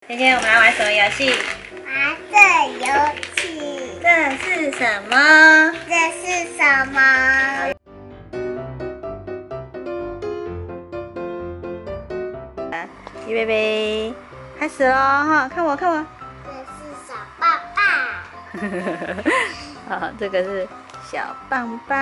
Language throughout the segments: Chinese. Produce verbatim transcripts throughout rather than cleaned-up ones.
今天我们来玩什么游戏？ 玩这游戏。 这是什么？ 这是什么？ 预备备，开始喽！哈，看我，看我。 这是小棒棒。 好，这个是小棒棒。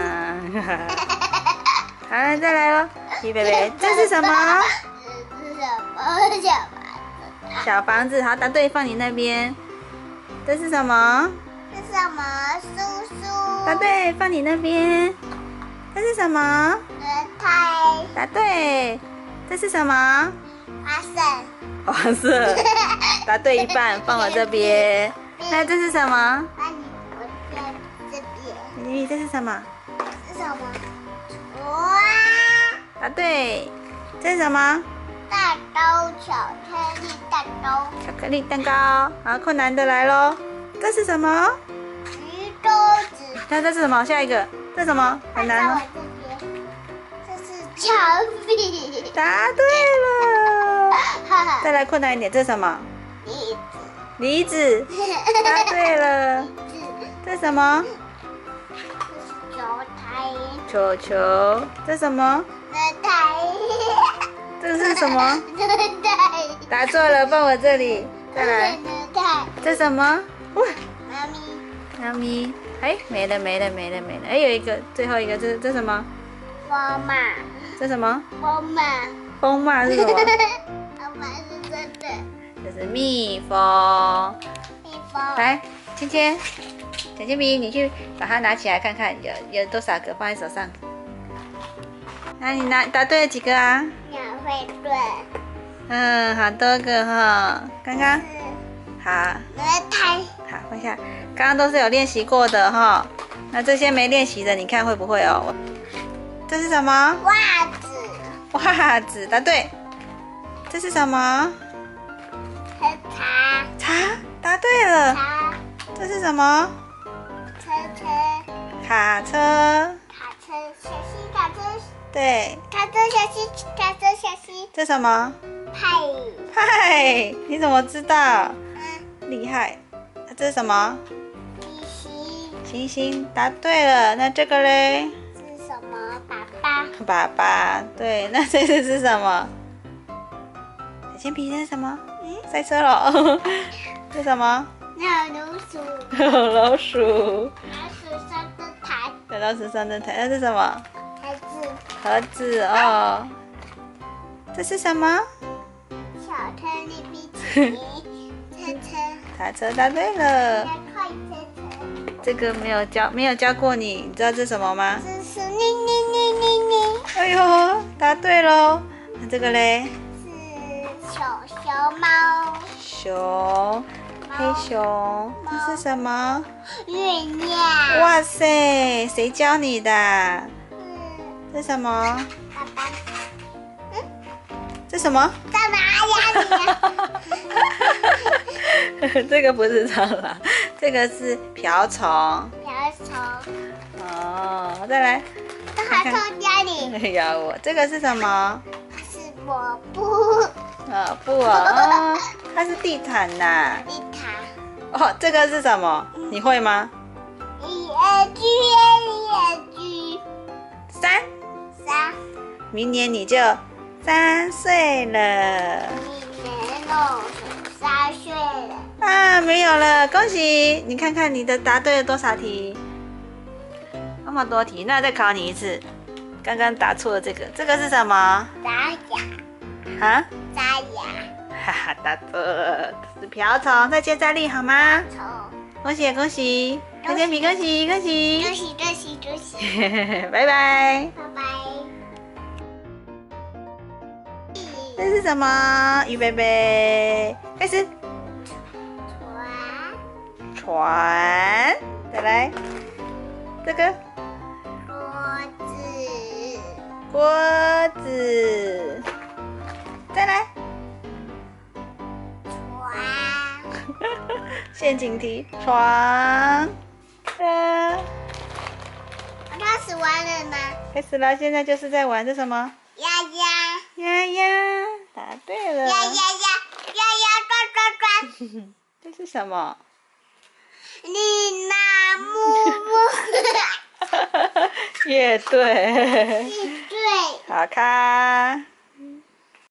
好了，再来喽！预备备，这是什么？ 这是什么？小房子。 小房子，好，答对，放你那边。这是什么？ 这是什么？叔叔。 答对，放你那边。这是什么？ 轮胎。 答对。这是什么？ 花生。 黄色。答对一半，放我这边。那这是什么？ 那你我在这边。 你这是什么？ 这是什么？哇！ 答对。这是什么？ 蛋糕，巧克力蛋糕。 巧克力蛋糕。好，困难的来喽。这是什么？ 鱼钩子。 那这是什么？下一个。这是什么？很难哦。 这是墙壁。 答对了。再来困难一点，这是什么？ 梨子。 梨子。答对了。这是什么？ 这是球台。 球球。这是什么？ 轮胎。 这是什么？ 轮胎。 答错了，放我这里。再来。 轮胎。 这是什么？哇！ 妈咪。 妈咪。哎，没了没了没了没了。哎，有一个，最后一个，这这什么？ 风马。 这什么？ 风马。 风马是什么？ 风马是真的。 这是蜜蜂。 蜜蜂。 来，芊芊，小铅笔，你去把它拿起来看看，有有多少个放在手上？那你拿答对了几个啊？ 鸟会对。 嗯，好多个哈。刚刚好。 轮胎。 好，放下。刚刚都是有练习过的哈。那这些没练习的，你看会不会哦？这是什么？ 袜子。 袜子，答对。这是什么？ 喝茶。 茶，答对了。 茶。 这是什么？ 车车。 卡车。 卡车，小心卡车。 对。 卡车小心，卡车小心。 这什么？ 派。 派，你怎么知道？ 嗯， 厉害。那这是什么？ 星星。 星星，答对了。那这个嘞？ 是什么？爸爸。 爸爸，对。那这个是什么？小铅笔，这是什么？嗯，赛车了。这是什么？ 那老鼠。 老鼠。 老鼠上灯台。 对，老鼠上灯台。那是什么？ 盒子。 盒子哦。这是什么？ 巧克力冰淇淋。车车。 卡车，答对了。 快车车。 这个没有教，没有教过你，你知道这是什么吗？ 这是妮妮妮妮妮。 哎呦，答对喽。那这个嘞？ 是小熊猫。 熊，黑熊，这是什么？ 月亮。 哇塞，谁教你的？ 嗯， 这是什么？ 爸爸。嗯， 这什么？ 干嘛呀你？ 这个不是蟑螂，这个是瓢虫。 瓢虫。 哦，再来。 这还从家里。 咬我，这个是什么？ 是抹布。 啊，不哦，它是地毯呐。 地毯。 哦，这个是什么？你会吗？ 一二 G 一二 G。 三。 三。 明年你就三岁了。 明年六十三岁了。 啊，没有了，恭喜！你看看你的答对了多少题？那么多题，那再考你一次。刚刚答错了这个，这个是什么？ 扎牙。 啊？ 扎牙。 哈哈，答错了，这是瓢虫。再接再厉，好吗？ 虫。 恭喜恭喜！小铅笔，恭喜恭喜！ 恭喜恭喜恭喜！ 拜拜。 拜拜。 这是什么？预备备，开始。 船。 船。再来。这个。 锅子。 锅子。再来。 船。 陷阱题，床。呃， 我开始玩了吗？ 开始了，现在就是在玩这什么？ 呀呀呀呀，答对了。 呀呀呀呀呀！ 这是什么？ 你那木木。 乐队。 对。 好看。